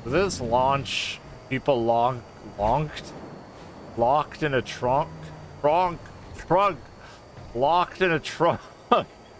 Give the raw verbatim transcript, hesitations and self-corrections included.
Does this launch people long, locked, locked in a trunk, trunk, trunk, locked in a trunk?